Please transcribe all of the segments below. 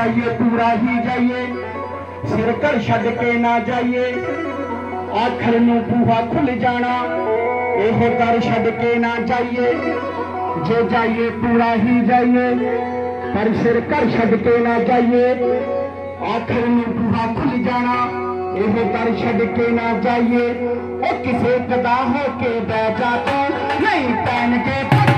जाइए पूरा ही जाइए, सिर कर छड़ के ना जाइए, आखिर नूं बूहा खुल जाना, यह कर छड़ के ना जाइए, जे जाइए पूरा ही जाइए, पर सिर कर छड़ के ना जाइए, आखिर नूं बूहा खुल जाना, यह कर छड़ के ना जाइए। ओ किसे कदा हो के बह जाते नहीं पहन के पक्के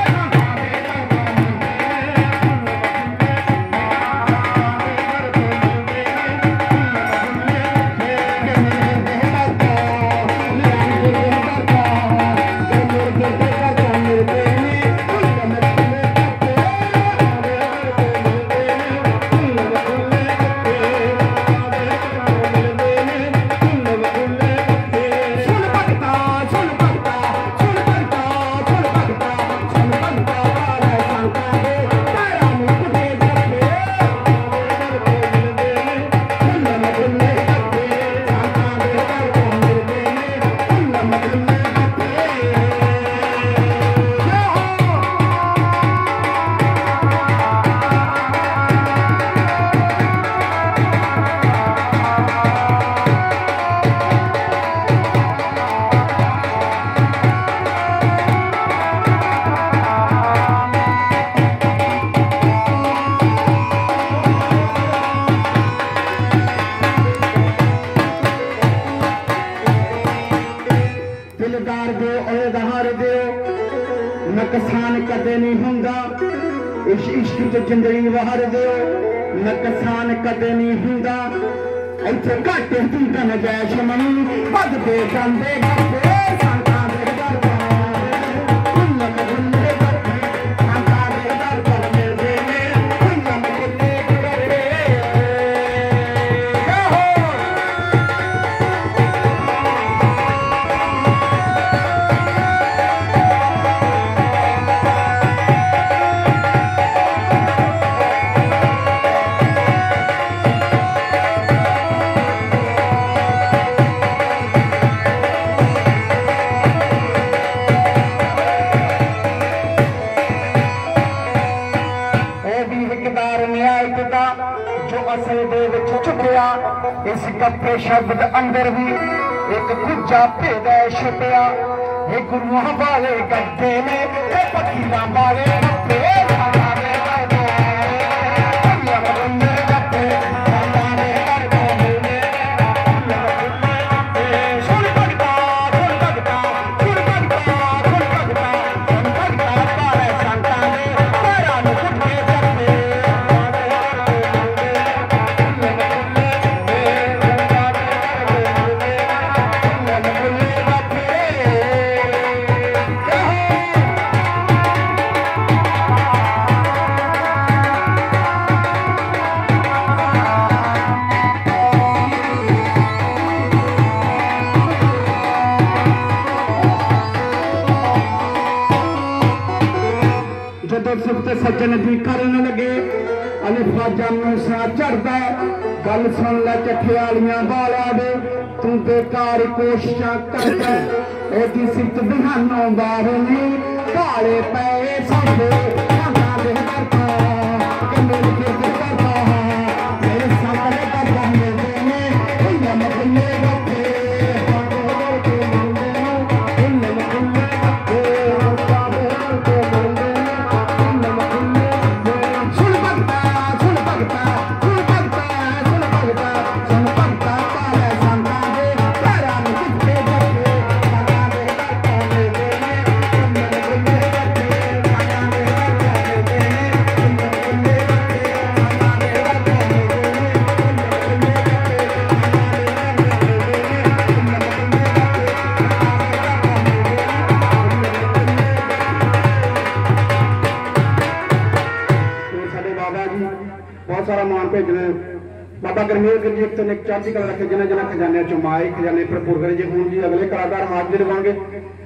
नकसान कदे नहीं होंदा, इस इश्क च जिंदगी वार दो, नकसान कदे नहीं होंदा, इत्थे घट तू तन जैश मनी बदते जांदे गप्पे सांता दे दरबार इस गप्पे शब्द अंदर भी एक दूजा भेद छुपिया, गुरुआ वाले गड्ढे में फकीरा वाले गप्पे सज्जन भी करन लगे, अलिफाजा मूसा चढ़दा, गल सुन लै चठियालियां बाला दे, तू बेकार कोशिशां करदा, ओदी सिफत बहानों बाहर नहीं, काले पे साडे खाना दे करदा, कमल के करदा, मेरे सामने करदा मेरे ने, भैया मगले गप्पे बाबा गरमेल गिरजी तो चाची कल रखे जिन्हें जिन्हें खजाने चुमाए खजाने भरपूर करे। जो हूँ जी अगले कलाकार हाजिर होंगे